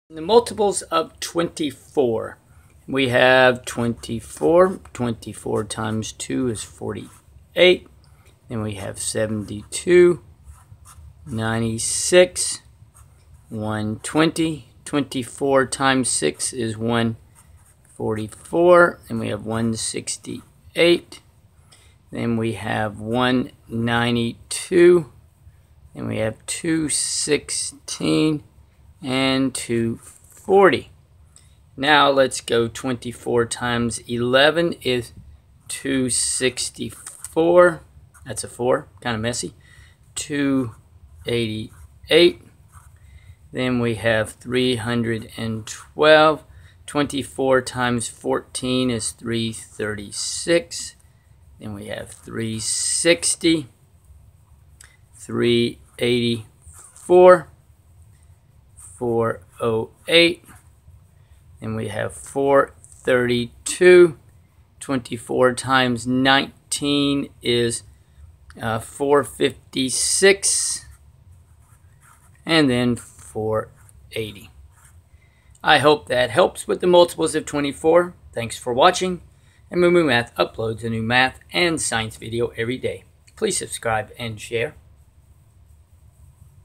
The multiples of 24. We have 24. 24 times 2 is 48. Then we have 72, 96, 120. 24 times 6 is 144. And we have 168. Then we have 192. And we have 216 and 240. Now let's go 24 times 11 is 264. That's a 4, kind of messy. 288. Then we have 312. 24 times 14 is 336. Then we have 360. 384. 408. And we have 432. 24 times 19 is 456. And then 480. I hope that helps with the multiples of 24. Thanks for watching. And MooMooMath uploads a new math and science video every day. Please subscribe and share.